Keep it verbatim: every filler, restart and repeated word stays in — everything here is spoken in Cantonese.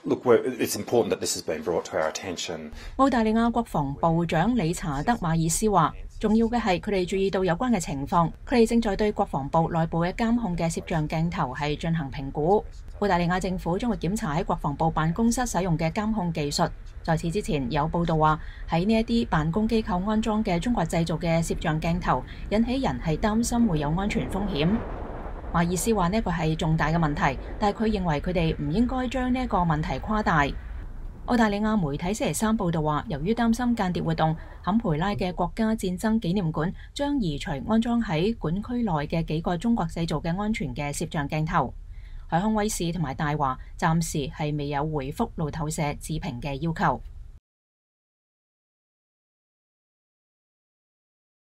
Look, it's important that this has been brought to our attention. 澳大利亞國防部長理查德馬爾斯話，重要嘅係佢哋注意到有關嘅情況，佢哋正在對國防部內部嘅監控嘅攝像鏡頭係進行評估。澳大利亞政府將會檢查喺國防部辦公室使用嘅監控技術。在此之前，有報道話喺呢一啲辦公機構安裝嘅中國製造嘅攝像鏡頭，引起人係擔心會有安全風險。馬爾斯話呢一個係重大嘅問題，但係佢認為佢哋唔應該將呢一個問題誇大。澳大利亞媒體星期三報道話，由於擔心間諜活動，坎培拉嘅國家戰爭紀念館將移除安裝喺館區內嘅幾個中國製造嘅安全嘅攝像鏡頭。海康威視同埋大華暫時係未有回覆路透社置評嘅要求。